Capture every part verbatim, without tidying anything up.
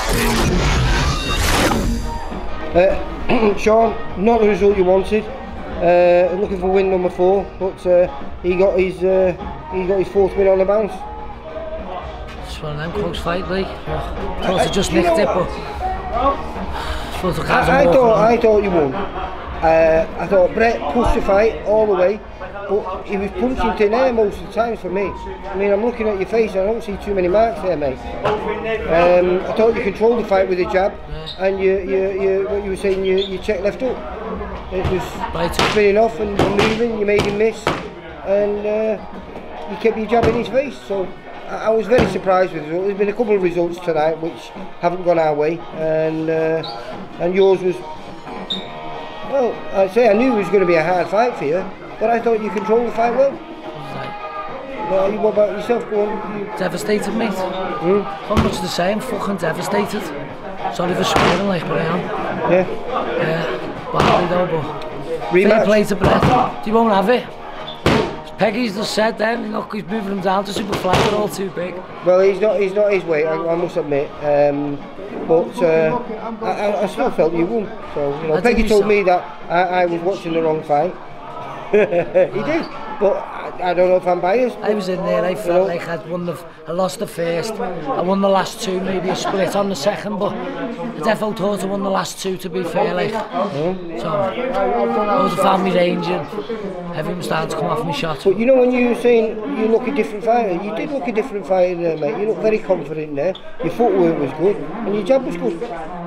Uh, Sean, not the result you wanted. Uh, looking for win number four, but uh, he got his uh, he got his fourth win on the bounce. It's one of them close fight, Lee. Oh, thought I just nicked it, but I, I, I thought I thought you won. Uh, I thought Brett pushed the fight all the way, but he was punching thin air most of the time for me. I mean, I'm looking at your face and I don't see too many marks there, mate. Um, I thought you controlled the fight with a jab, yeah. and you, you, you, what you were saying, you, you checked left up. It was right. Spinning off and moving, you made him miss, and uh, you kept your jab in his face. So I, I was very surprised with the result. There's been a couple of results tonight which haven't gone our way, and uh, and yours was. Well, I'd say I knew it was going to be a hard fight for you, but I thought you controlled the fight well. Right. Well, what about yourself? Go on. You... Devastated, mate. Hmm? Not much the same, fucking devastated. Sorry for swearing like, but I am. Yeah? Yeah, badly though, but... Rematch? Fair play to Brett. He won't have it. Peggy's just said then, look, he's moving him down to super flat, they're all too big. Well, he's not he's not his weight, I, I must admit. Um, but uh, I, I still felt you won. So, you know, Peggy told so. me that I, I was watching the wrong fight. He did, but I, I don't know if I'm biased. I was in there, I felt you know, like I'd won the, I lost the first, I won the last two, maybe a split on the second, but I definitely thought I won the last two, to be fair, like. Mm. So, I was a family range and everyone was starting to come off my shot. But you know, when you were saying you look a different fighter, you did look a different fighter there, mate. You look very confident there, your footwork was good, and your jab was good.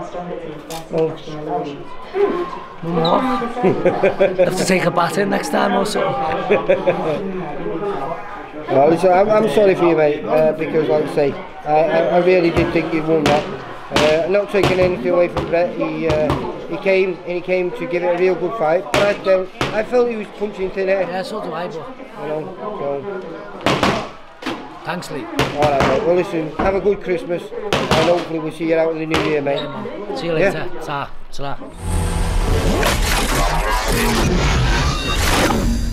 Oh. No more. Have to take a bat in next time or something. Well, listen, I'm, I'm sorry for you, mate, uh, because like I say, I, I really did think you'd won that. Uh, not taking anything away from Brett, he uh, he came and he came to give it a real good fight. But I, uh, I felt he was punching thin air. Yeah, so do I, but you know, so. Thanks, Lee. Alright, mate. Well, listen, have a good Christmas, and hopefully we'll see you out in the new year, mate. Yeah, see you later. Yeah? Ta. Ta.